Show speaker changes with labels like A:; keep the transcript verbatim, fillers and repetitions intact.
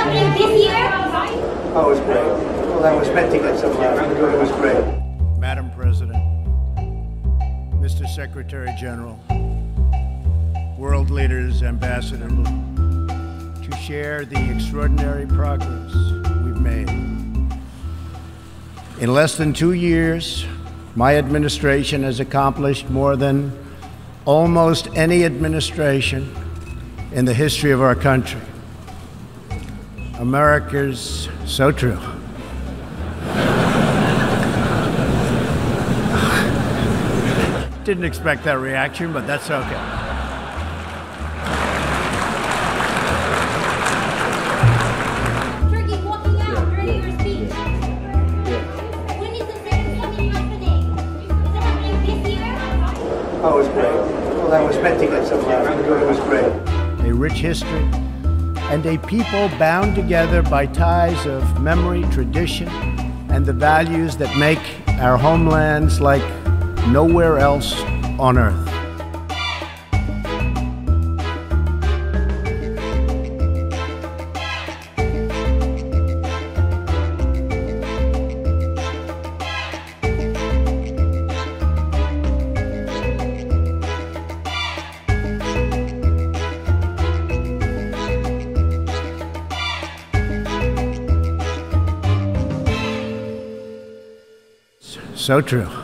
A: happening this year?
B: Oh, it was great. Well, I was meant to get some love. It was great.
C: Madam President, Mister Secretary General, world leaders, ambassadors, to share the extraordinary progress we've made. In less than two years, my administration has accomplished more than almost any administration in the history of our country. America's so true. Didn't expect that reaction, but that's okay.
A: Turkey walking out during your speech. When is the second summit happening? Is it happening this year?
B: Oh, it was great. Well, I was meant to get some love. It was great.
C: A rich history and a people bound together by ties of memory, tradition, and the values that make our homelands like nowhere else on earth. So true.